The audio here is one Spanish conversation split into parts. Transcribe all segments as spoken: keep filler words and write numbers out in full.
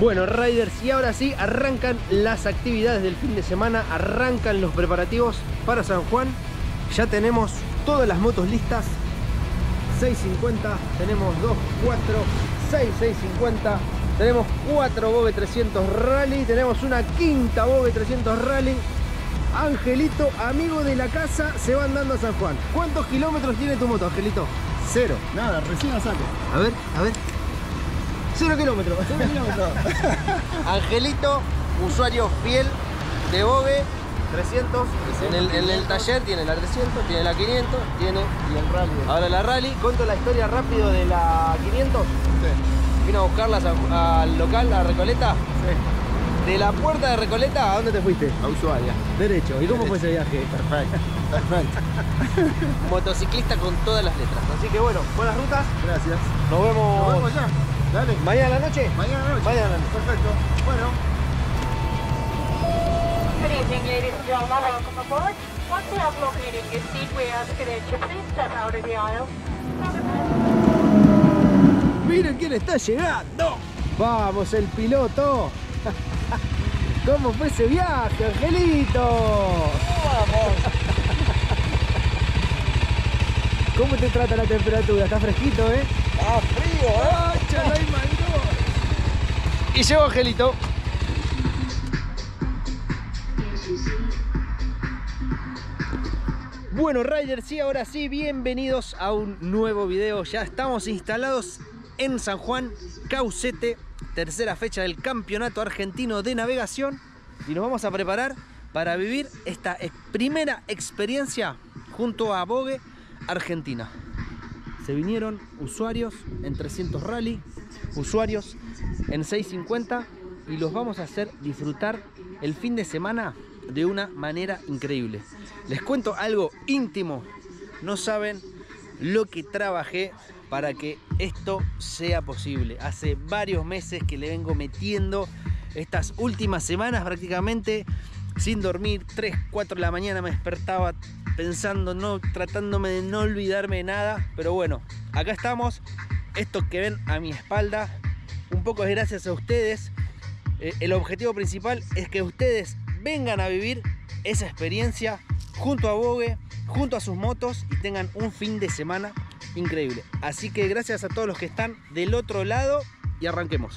Bueno, riders, y ahora sí arrancan las actividades del fin de semana, arrancan los preparativos para San Juan. Ya tenemos todas las motos listas. seis cincuenta, tenemos dos, cuatro, seis, seis cincuenta, tenemos cuatro Bogue trescientos Rally, tenemos una quinta Bogue trescientos Rally. Angelito, amigo de la casa, se va andando a San Juan. ¿Cuántos kilómetros tiene tu moto, Angelito? Cero. Nada, recién la saco. A ver, a ver. Cero kilómetros. Cero kilómetros. Angelito, usuario fiel de Bogue trescientos. En el, en el taller tiene la trescientos, tiene la quinientos, tiene Y el rally. ahora la Rally. Cuento la historia rápido de la quinientos. Sí. Vino a buscarla a- al local, a Recoleta. Sí. De la puerta de Recoleta, ¿a dónde te fuiste? A Ushuaia. Derecho. ¿Y cómo Derecho. fue ese viaje? Perfecto. Perfecto. Motociclista con todas las letras. Así que bueno, buenas rutas. Gracias. Nos vemos, Nos vemos ya. Dale. mañana a la noche. Mañana noche. Mañana a la noche. Perfecto. Bueno. Good evening, ladies and gentlemen. Welcome aboard. Once you have located your seat, we ask that you please step out of the aisle. Miren quién está llegando. Vamos, el piloto. ¿Cómo fue ese viaje, Angelito? Vamos. ¿Cómo te trata la temperatura? Está fresquito, ¿eh? Ah, frío, ¿eh? Chalay, maldito. Y llegó Angelito. Bueno, riders, sí, ahora sí, bienvenidos a un nuevo video. Ya estamos instalados en San Juan, Caucete, tercera fecha del Campeonato Argentino de Navegación, y nos vamos a preparar para vivir esta ex- primera experiencia junto a Bogue Argentina. Se vinieron usuarios en trescientos Rally, usuarios en seis cincuenta, y los vamos a hacer disfrutar el fin de semana de una manera increíble. Les cuento algo íntimo, no saben lo que trabajé para que esto sea posible. Hace varios meses que le vengo metiendo, estas últimas semanas prácticamente sin dormir, tres, cuatro de la mañana me despertaba pensando, no, tratándome de no olvidarme de nada, pero bueno, acá estamos. Esto que ven a mi espalda, un poco es gracias a ustedes. Eh, el objetivo principal es que ustedes vengan a vivir esa experiencia junto a Bogue, junto a sus motos, y tengan un fin de semana increíble. Así que gracias a todos los que están del otro lado, y arranquemos.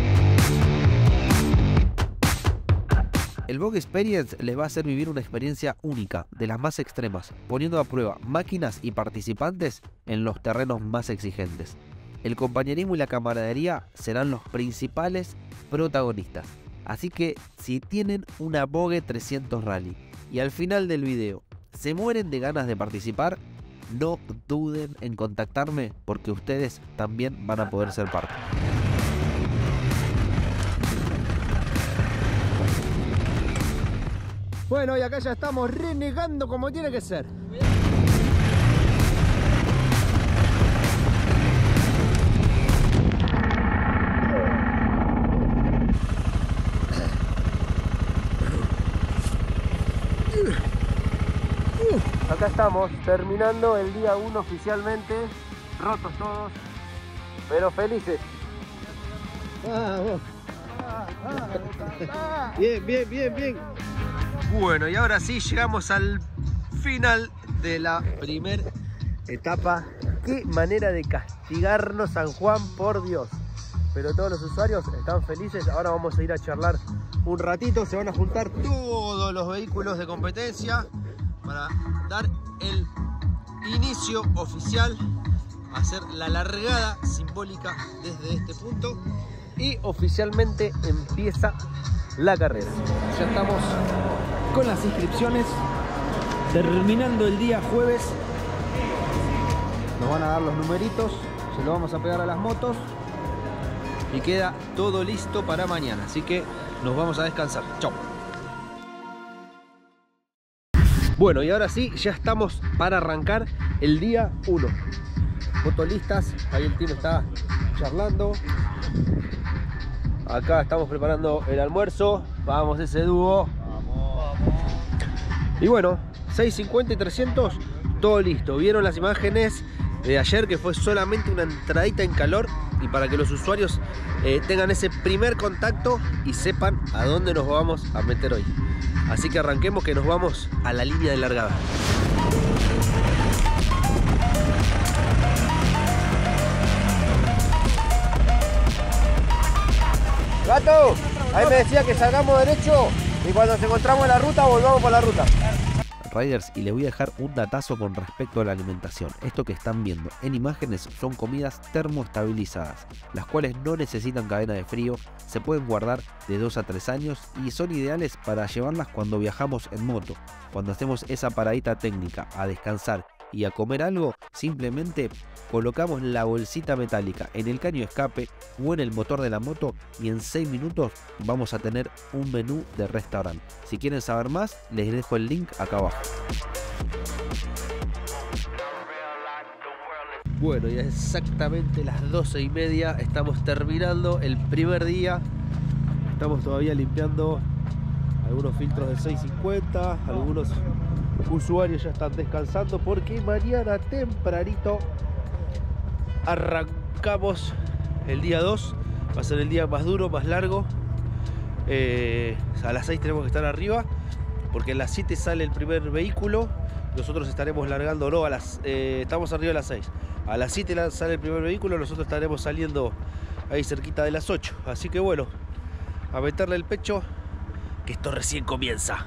El Bogue Experience les va a hacer vivir una experiencia única, de las más extremas, poniendo a prueba máquinas y participantes en los terrenos más exigentes. El compañerismo y la camaradería serán los principales protagonistas. Así que si tienen una Bogue trescientos Rally y al final del video se mueren de ganas de participar, no duden en contactarme, porque ustedes también van a poder ser parte. Bueno, y acá ya estamos renegando como tiene que ser. Acá estamos terminando el día uno oficialmente, rotos todos, pero felices. Bien, bien, bien, bien. Bueno, y ahora sí llegamos al final de la primera etapa. Qué manera de castigarnos, San Juan, por Dios. Pero todos los usuarios están felices. Ahora vamos a ir a charlar un ratito. Se van a juntar todos los vehículos de competencia para dar el inicio oficial, hacer la largada simbólica desde este punto, y oficialmente empieza la carrera. Ya estamos con las inscripciones, terminando el día jueves. Nos van a dar los numeritos, se los vamos a pegar a las motos y queda todo listo para mañana. Así que nos vamos a descansar. Chau. Bueno, y ahora sí, ya estamos para arrancar el día uno. Motos listas, ahí el team está charlando. Acá estamos preparando el almuerzo. Vamos, ese dúo. Y bueno, seis cincuenta y trescientos, todo listo. Vieron las imágenes de ayer, que fue solamente una entradita en calor y para que los usuarios eh, tengan ese primer contacto y sepan a dónde nos vamos a meter hoy. Así que arranquemos, que nos vamos a la línea de largada. Gato, ahí me decía que salgamos derecho y cuando nos encontramos en la ruta volvamos por la ruta. Riders, y les voy a dejar un datazo con respecto a la alimentación. Esto que están viendo en imágenes son comidas termoestabilizadas, las cuales no necesitan cadena de frío, se pueden guardar de dos a tres años y son ideales para llevarlas cuando viajamos en moto. Cuando hacemos esa paradita técnica a descansar y a comer algo, simplemente colocamos la bolsita metálica en el caño de escape o en el motor de la moto y en seis minutos vamos a tener un menú de restaurante. Si quieren saber más, les dejo el link acá abajo. Bueno, ya exactamente las doce y media, estamos terminando el primer día. Estamos todavía limpiando algunos filtros de seiscientos cincuenta, algunos usuarios ya están descansando porque mañana tempranito arrancamos el día dos. Va a ser el día más duro, más largo. eh, a las seis tenemos que estar arriba porque a las siete sale el primer vehículo. Nosotros estaremos largando, no, a las, eh, estamos arriba a las seis. A las siete sale el primer vehículo, nosotros estaremos saliendo ahí cerquita de las ocho. Así que bueno, a meterle el pecho, que esto recién comienza.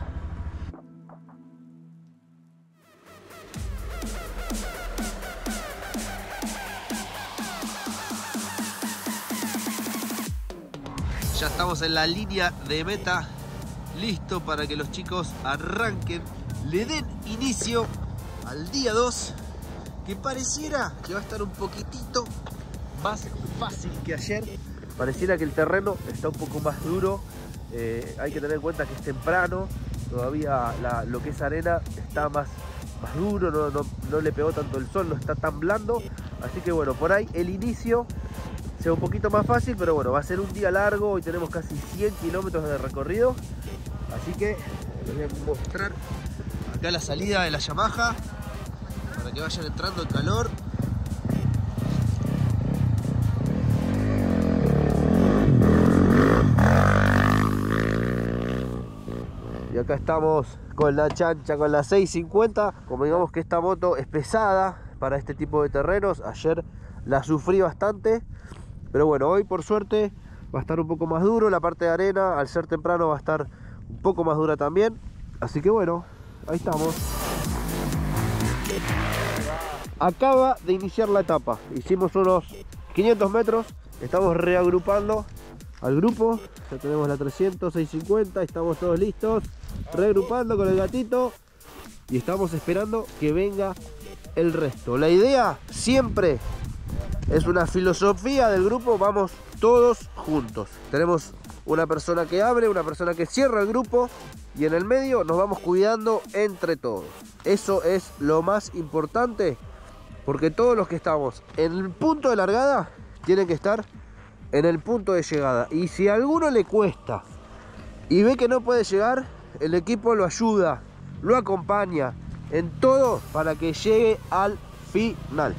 Ya estamos en la línea de meta, listo para que los chicos arranquen, le den inicio al día dos, que pareciera que va a estar un poquitito más fácil que ayer. Pareciera que el terreno está un poco más duro, eh, hay que tener en cuenta que es temprano, todavía la, lo que es arena está más, más duro, no, no, no le pegó tanto el sol, no está tan blando, así que bueno, por ahí el inicio sea un poquito más fácil, pero bueno, va a ser un día largo. Hoy tenemos casi cien kilómetros de recorrido, así que les voy a mostrar acá la salida de la Yamaha para que vayan entrando en calor. Y acá estamos con la chancha, con la seiscientos cincuenta. Como digamos que esta moto es pesada para este tipo de terrenos, ayer la sufrí bastante. Pero bueno, hoy por suerte va a estar un poco más duro. La parte de arena, al ser temprano, va a estar un poco más dura también. Así que bueno, ahí estamos. Acaba de iniciar la etapa. Hicimos unos quinientos metros. Estamos reagrupando al grupo. Ya tenemos la trescientos, seiscientos cincuenta. Estamos todos listos. Reagrupando con el gatito. Y estamos esperando que venga el resto. La idea siempre... es una filosofía del grupo, vamos todos juntos. Tenemos una persona que abre, una persona que cierra el grupo y en el medio nos vamos cuidando entre todos. Eso es lo más importante, porque todos los que estamos en el punto de largada tienen que estar en el punto de llegada. Y si a alguno le cuesta y ve que no puede llegar, el equipo lo ayuda, lo acompaña en todo para que llegue al final.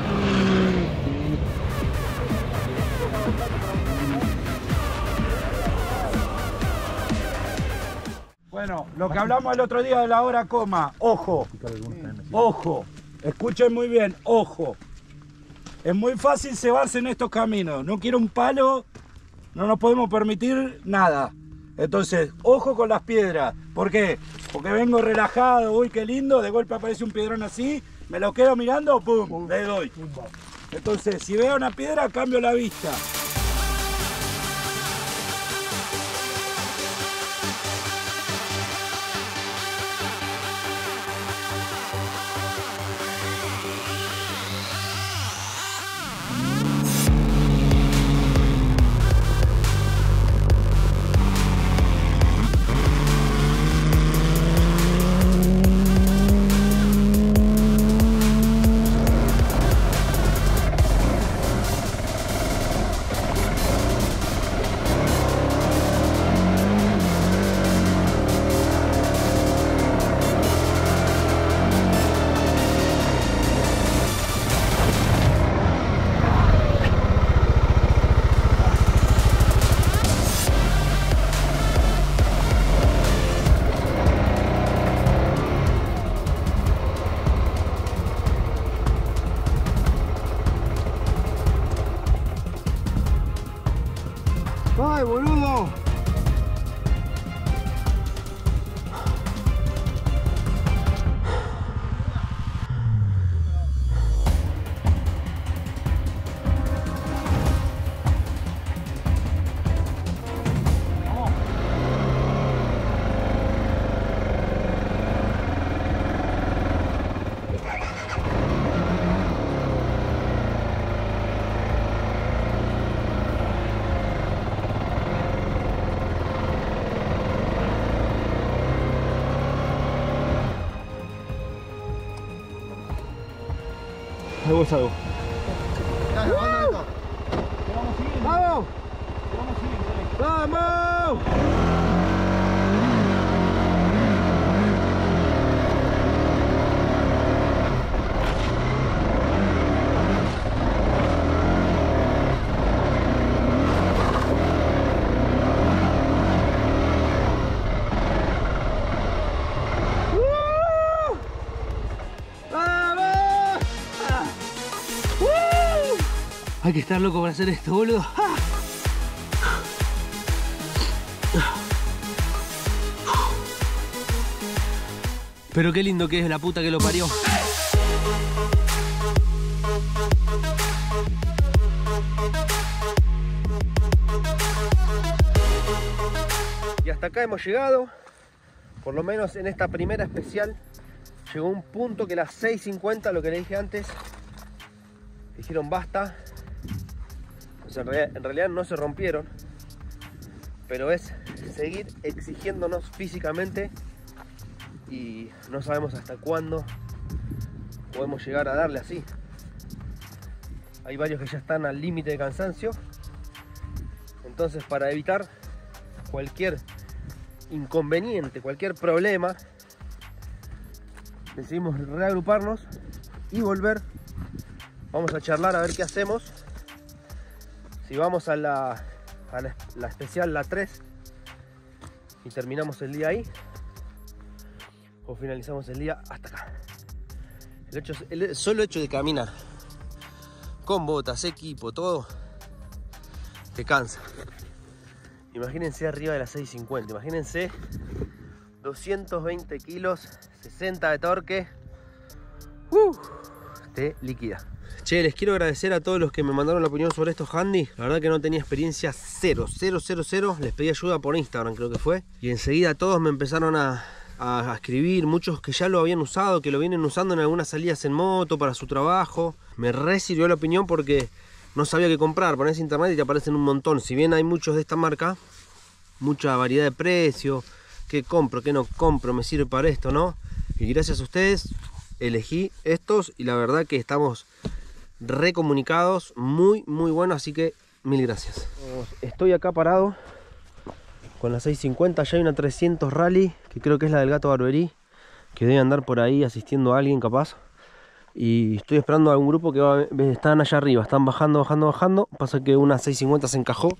Bueno, lo que hablamos el otro día de la hora coma, ojo, ojo, escuchen muy bien, ojo. Es muy fácil cebarse en estos caminos, no quiero un palo, no nos podemos permitir nada. Entonces, ojo con las piedras. ¿Por qué? Porque vengo relajado, uy, qué lindo, de golpe aparece un piedrón así, me lo quedo mirando, pum, le doy. Entonces, si veo una piedra, cambio la vista. ¡Ay, boludo! Algo es algo. ¡Vamos! ¡Vamos! Hay que estar loco para hacer esto, boludo. ¡Ah! Pero qué lindo que es la puta que lo parió. Y hasta acá hemos llegado. Por lo menos en esta primera especial llegó un punto que las seis cincuenta, lo que le dije antes, dijeron basta. En realidad, en realidad no se rompieron, pero es seguir exigiéndonos físicamente y no sabemos hasta cuándo podemos llegar a darle así. Hay varios que ya están al límite de cansancio, entonces para evitar cualquier inconveniente, cualquier problema, decidimos reagruparnos y volver. Vamos a charlar a ver qué hacemos. Si vamos a la, a la, la especial, la tres, y terminamos el día ahí, o finalizamos el día hasta acá. El, hecho, el solo hecho de caminar con botas, equipo, todo, te cansa. Imagínense arriba de las seis cincuenta, imagínense doscientos veinte kilos, sesenta de torque, uh, te liquida. Che, les quiero agradecer a todos los que me mandaron la opinión sobre estos handy. La verdad que no tenía experiencia, cero, cero, cero, cero. Les pedí ayuda por Instagram, creo que fue. Y enseguida todos me empezaron a, a, a escribir. Muchos que ya lo habían usado, que lo vienen usando en algunas salidas en moto, para su trabajo. Me re sirvió la opinión porque no sabía qué comprar. Pones internet y te aparecen un montón. Si bien hay muchos de esta marca, mucha variedad de precio. ¿Qué compro? ¿Qué no compro? ¿Me sirve para esto? ¿No? Y gracias a ustedes elegí estos y la verdad que estamos recomunicados, muy muy bueno, así que mil gracias. Estoy acá parado con la seis cincuenta, ya hay una trescientos Rally que creo que es la del Gato Barberí, que debe andar por ahí asistiendo a alguien capaz, y estoy esperando a un grupo que va, están allá arriba, están bajando, bajando, bajando. Pasa que una seis cincuenta se encajó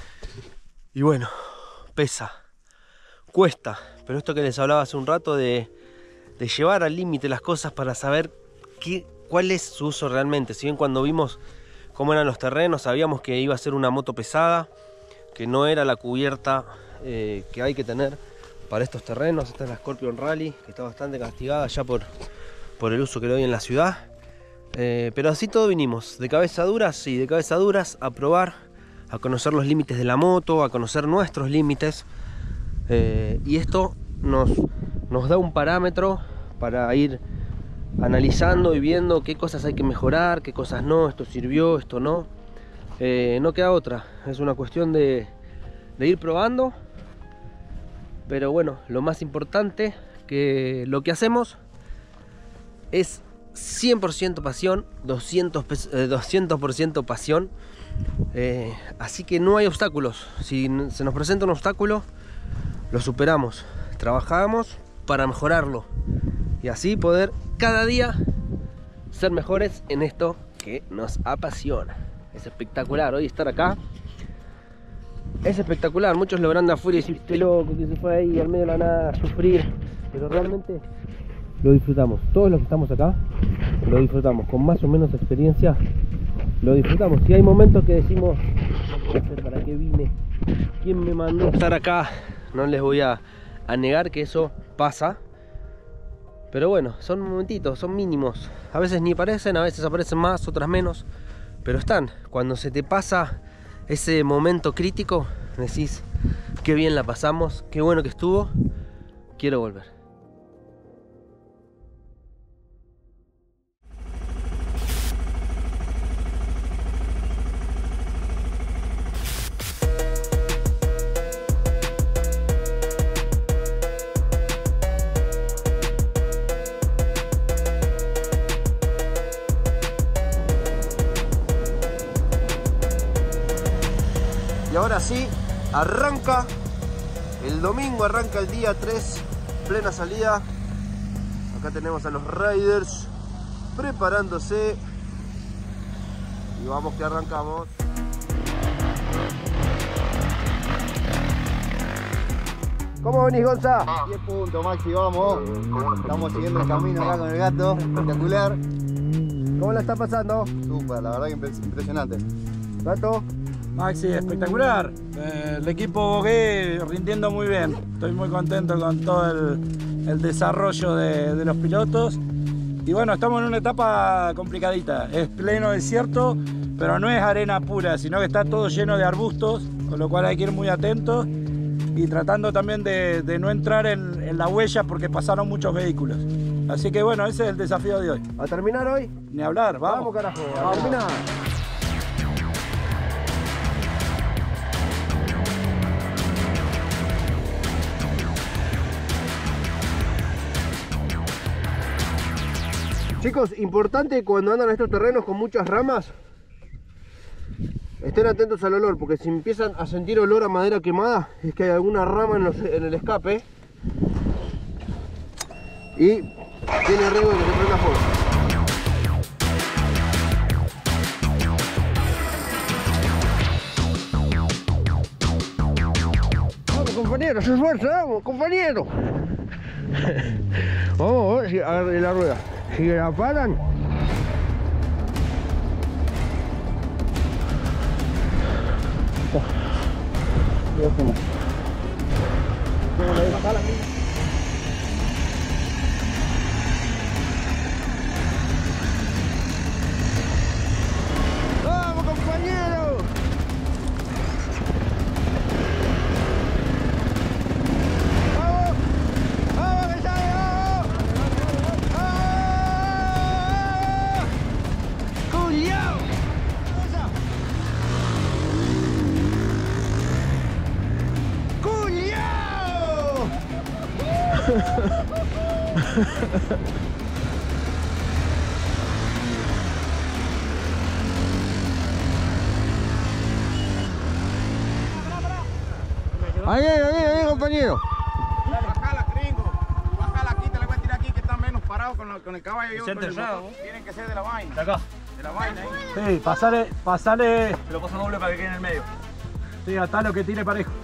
y bueno, pesa, cuesta, pero esto que les hablaba hace un rato de, de llevar al límite las cosas para saber qué cuál es su uso realmente. Si bien cuando vimos cómo eran los terrenos sabíamos que iba a ser una moto pesada, que no era la cubierta eh, que hay que tener para estos terrenos. Esta es la Scorpion Rally, que está bastante castigada ya por, por el uso que le doy en la ciudad, eh, pero así todo vinimos, de cabeza duras, sí, de cabeza duras, a probar, a conocer los límites de la moto, a conocer nuestros límites, eh, y esto nos, nos da un parámetro para ir analizando y viendo qué cosas hay que mejorar, qué cosas no, esto sirvió, esto no. Eh, no queda otra, es una cuestión de, de ir probando. Pero bueno, lo más importante que lo que hacemos es cien por ciento pasión, doscientos por ciento pasión. Eh, así que no hay obstáculos. Si se nos presenta un obstáculo, lo superamos, trabajamos para mejorarlo y así poder cada día ser mejores en esto que nos apasiona. Es espectacular hoy estar acá, es espectacular. Muchos lo verán de afuera y decir, este loco que se fue ahí al medio de la nada a sufrir, pero realmente lo disfrutamos. Todos los que estamos acá lo disfrutamos, con más o menos experiencia lo disfrutamos. Si hay momentos que decimos, ¿para qué vine? quién me mandó estar acá. No les voy a, a negar que eso pasa. Pero bueno, son momentitos, son mínimos. A veces ni aparecen, a veces aparecen más, otras menos. Pero están. Cuando se te pasa ese momento crítico, decís, qué bien la pasamos, qué bueno que estuvo, quiero volver. Y ahora sí, arranca el domingo, arranca el día tres, plena salida. Acá tenemos a los riders preparándose. Y vamos que arrancamos. ¿Cómo venís, Gonza? diez puntos, Maxi, vamos. Estamos siguiendo el camino acá con el gato, espectacular. ¿Cómo la está pasando? Súper, la verdad que impresionante. Gato. Maxi, espectacular. Eh, el equipo Bogué rindiendo muy bien. Estoy muy contento con todo el, el desarrollo de, de los pilotos. Y bueno, estamos en una etapa complicadita. Es pleno desierto, pero no es arena pura, sino que está todo lleno de arbustos, con lo cual hay que ir muy atentos y tratando también de, de no entrar en, en la huella porque pasaron muchos vehículos. Así que bueno, ese es el desafío de hoy. ¿A terminar hoy? Ni hablar, vamos. Vamos, carajo, a terminar. Chicos, importante cuando andan en estos terrenos con muchas ramas, estén atentos al olor, porque si empiezan a sentir olor a madera quemada, es que hay alguna rama en, los, en el escape y tiene riesgo de que se prenda fuego. Vamos, compañeros, se esfuerza, vamos, compañeros. Vamos a ver si agarre la rueda. Si la paran, ¡vamos, compañeros! ¡Vamos! ¡Vamos, que sale, vamos! ¡Culiao! ¡Culiao! Ahí, ahí, ahí, compañero. Bajala, gringo. Bajala aquí, te la voy a tirar aquí que está menos parado con, lo, con el caballo y otro. Tienen que ser de la vaina. De acá. De la vaina ahí. Sí, pasale, pasale. Se lo paso doble para que quede en el medio. Sí, atalo que tire parejo.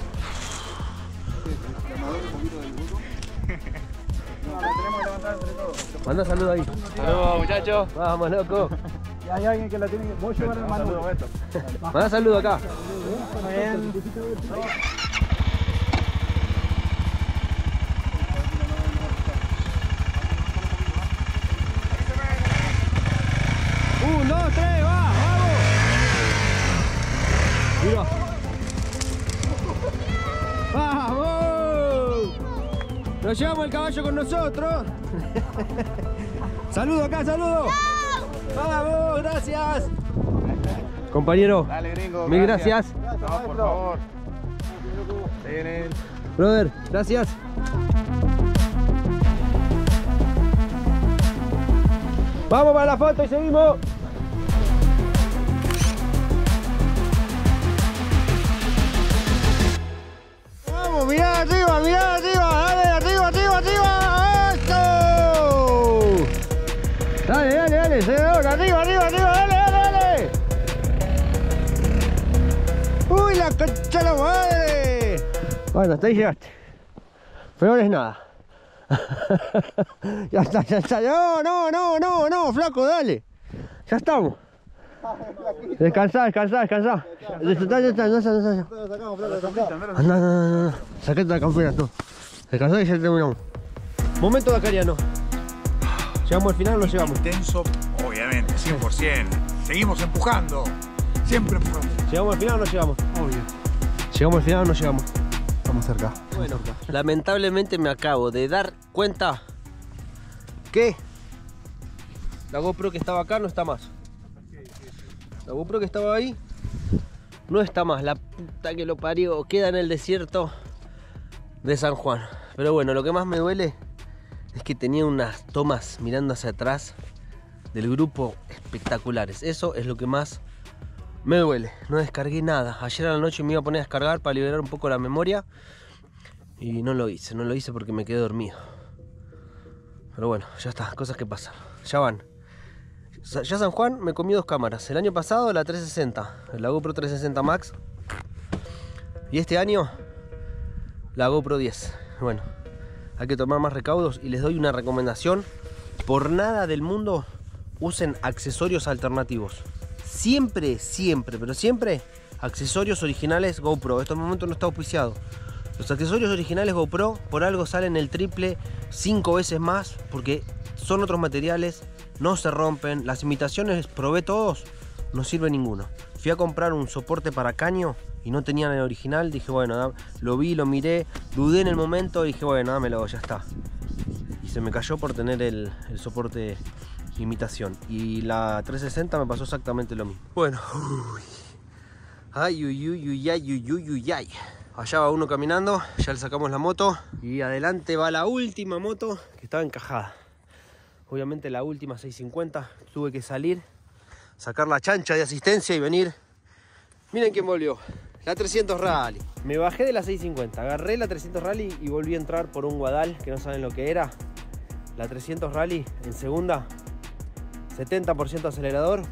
Manda saludo ahí. Saludos, muchachos. Vamos, loco. Y hay alguien que la tiene que... Voy a llevar el manual. Manda saludo acá. Un, dos, tres, va, vamos. Mira. ¡Vamos! Nos llevamos el caballo con nosotros. Saludo acá, saludo. ¡Vamos! ¡Gracias! Compañero, Dale, gringo. mil gracias. No, por favor. Tienen. Brother, gracias. Vamos para la foto y seguimos. Vamos, mirá arriba, mirá arriba, dale, arriba, arriba, arriba. ¡Esto! Dale, dale, dale, seguidor, arriba, arriba, arriba, dale, dale, dale. Uy, la concha de la madre. Bueno, hasta ahí llegaste. Peor es nada. Ya está, ya está. No, no, no, no, no, flaco, dale. Ya estamos. Descansá, descansá, descansá. Descansá, descansá, descansá. Anda, anda, anda. Sacate la campera tú. Descansá y ya terminamos. Momento Dakariano. ¿Llegamos al final o no llegamos? Intenso, obviamente, cien por ciento. Seguimos empujando. Siempre empujando. ¿Llegamos al final o no llegamos? Obvio. ¿Llegamos al final o no llegamos? Estamos cerca. Bueno, lamentablemente me acabo de dar cuenta que la GoPro que estaba acá no está más. La GoPro que estaba ahí no está más. La puta que lo parió. Queda en el desierto de San Juan. Pero bueno, lo que más me duele es que tenía unas tomas mirando hacia atrás del grupo espectaculares. Eso es lo que más me duele. No descargué nada. Ayer a la noche me iba a poner a descargar para liberar un poco la memoria y no lo hice. No lo hice porque me quedé dormido. Pero bueno, ya está. Cosas que pasan. Ya van. Ya San Juan me comí dos cámaras. El año pasado la trescientos sesenta, la GoPro trescientos sesenta Max. Y este año la GoPro diez. Bueno, hay que tomar más recaudos y les doy una recomendación. Por nada del mundo usen accesorios alternativos. Siempre, siempre, pero siempre accesorios originales GoPro. Esto en el momento no está auspiciado. Los accesorios originales GoPro por algo salen el triple, cinco veces más, porque son otros materiales, no se rompen. Las imitaciones probé todos, no sirve ninguno. Fui a comprar un soporte para caño y no tenían el original. Dije, bueno, lo vi, lo miré, dudé en el momento y dije, bueno, dámelo, ya está. Y se me cayó por tener el, el soporte imitación. Y la trescientos sesenta me pasó exactamente lo mismo. Bueno, uy. Ay, uy, uy, uy, ay, uy, uy, uy, ay. Allá va uno caminando, ya le sacamos la moto. Y adelante va la última moto que estaba encajada. Obviamente la última seiscientos cincuenta. Tuve que salir, sacar la chancha de asistencia y venir. Miren quién volvió. La trescientos Rally. Me bajé de la seiscientos cincuenta, agarré la trescientos Rally y volví a entrar por un guadal que no saben lo que era. La trescientos Rally en segunda, setenta por ciento acelerador.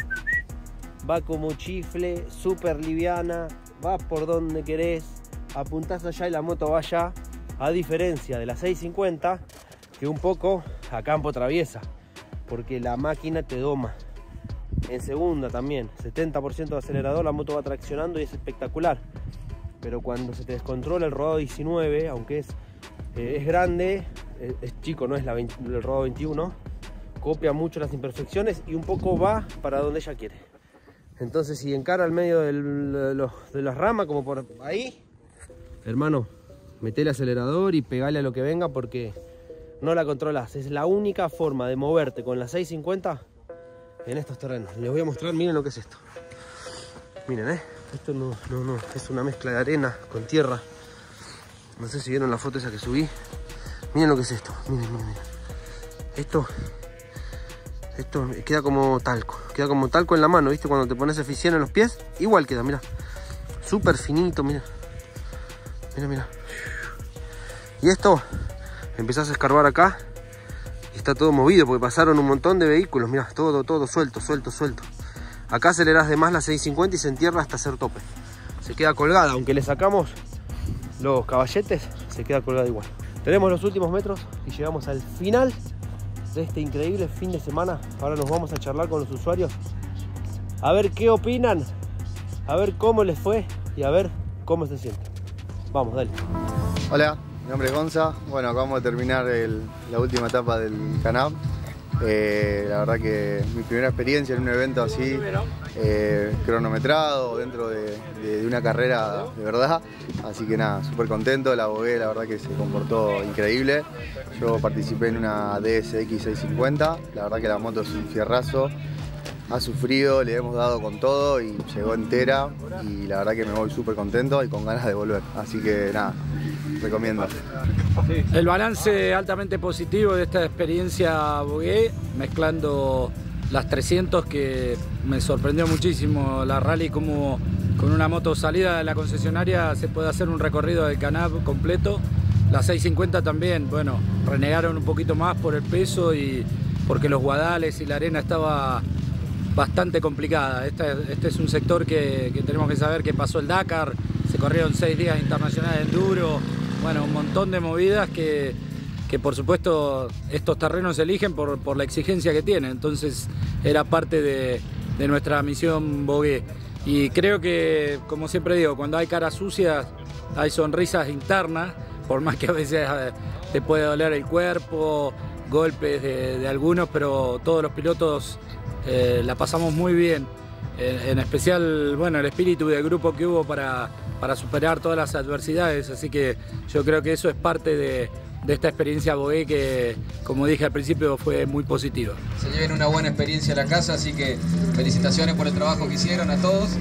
Va como chifle, súper liviana, va por donde querés, apuntás allá y la moto va allá. A diferencia de la seiscientos cincuenta, que un poco a campo traviesa, porque la máquina te doma. En segunda también, setenta por ciento de acelerador, la moto va traccionando y es espectacular. Pero cuando se te descontrola el rodado diecinueve, aunque es, eh, es grande, es, es chico, no es la veinte, el rodado veintiuno, copia mucho las imperfecciones y un poco va para donde ella quiere. Entonces si encara al medio del, de, los, de las ramas, como por ahí, hermano, metele acelerador y pegale a lo que venga porque no la controlas. Es la única forma de moverte con la seiscientos cincuenta en estos terrenos. Les voy a mostrar, miren lo que es esto. Miren, eh. Esto no, no, no, es una mezcla de arena con tierra. No sé si vieron la foto esa que subí. Miren lo que es esto. Miren, miren, miren. Esto, esto queda como talco. Queda como talco en la mano, ¿viste? Cuando te pones eficiencia en los pies, igual queda, mira. Súper finito, mira. Mira, mira. Y esto, empezás a escarbar acá. Y está todo movido porque pasaron un montón de vehículos. Mira, todo, todo suelto, suelto, suelto. Acá acelerás de más la seiscientos cincuenta y se entierra hasta hacer tope. Se queda colgada, aunque le sacamos los caballetes, se queda colgada igual. Tenemos los últimos metros y llegamos al final de este increíble fin de semana. Ahora nos vamos a charlar con los usuarios, a ver qué opinan, a ver cómo les fue y a ver cómo se sienten. Vamos, dale. Hola, mi nombre es Gonza. Bueno, acabamos de terminar el, la última etapa del Canab. Eh, la verdad que mi primera experiencia en un evento así, eh, cronometrado, dentro de, de, de una carrera de verdad. Así que nada, súper contento. La Bogué, la verdad que se comportó increíble. Yo participé en una D S X seiscientos cincuenta. La verdad que la moto es un fierrazo. Ha sufrido, le hemos dado con todo y llegó entera. Y la verdad que me voy súper contento y con ganas de volver. Así que nada, recomiendo. El balance altamente positivo de esta experiencia Bogué, mezclando las trescientos, que me sorprendió muchísimo la rally, como con una moto salida de la concesionaria se puede hacer un recorrido del Canab completo. La seiscientos cincuenta también, bueno, renegaron un poquito más por el peso y porque los guadales y la arena estaba bastante complicada. Este, este es un sector que, que tenemos que saber que pasó el Dakar, se corrieron seis días internacionales de enduro. Bueno, un montón de movidas que, que por supuesto estos terrenos se eligen por, por la exigencia que tienen. Entonces era parte de, de nuestra misión Bogué. Y creo que, como siempre digo, cuando hay caras sucias, hay sonrisas internas, por más que a veces te puede doler el cuerpo, golpes de, de algunos, pero todos los pilotos eh, la pasamos muy bien. En, en especial, bueno, el espíritu del grupo que hubo para, para superar todas las adversidades, así que yo creo que eso es parte de, de esta experiencia Bogué que, como dije al principio, fue muy positiva. Se lleven una buena experiencia a la casa, así que felicitaciones por el trabajo que hicieron a todos.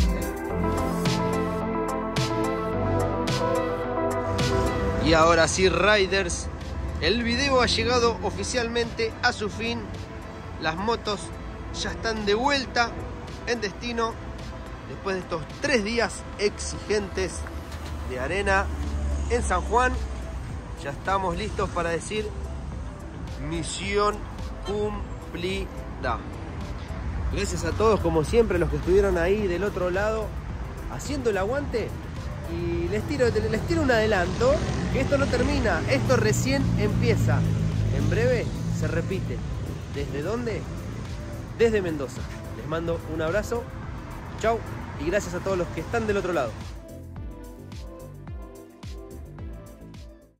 Y ahora sí, Riders, el video ha llegado oficialmente a su fin. Las motos ya están de vuelta en destino después de estos tres días exigentes de arena en San Juan. Ya estamos listos para decir misión cumplida. Gracias a todos, como siempre, los que estuvieron ahí del otro lado haciendo el aguante. Y les tiro, les tiro un adelanto, que esto no termina, esto recién empieza. En breve se repite. ¿Desde dónde? Desde Mendoza. Les mando un abrazo, chau, y gracias a todos los que están del otro lado.